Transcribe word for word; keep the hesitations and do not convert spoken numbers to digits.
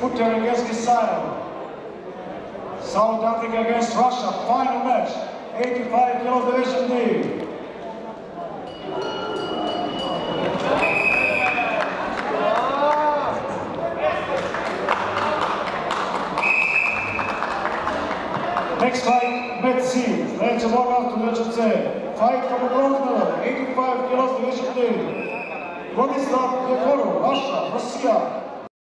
Putin against Israel. South Africa against Russia, final match, eighty-five kilos division D. Next fight, Med C, sljedeća borba u division C. Fight for the bronze medal, eighty-five kilos division D. Vladislav Jekorov, Russia, Russia.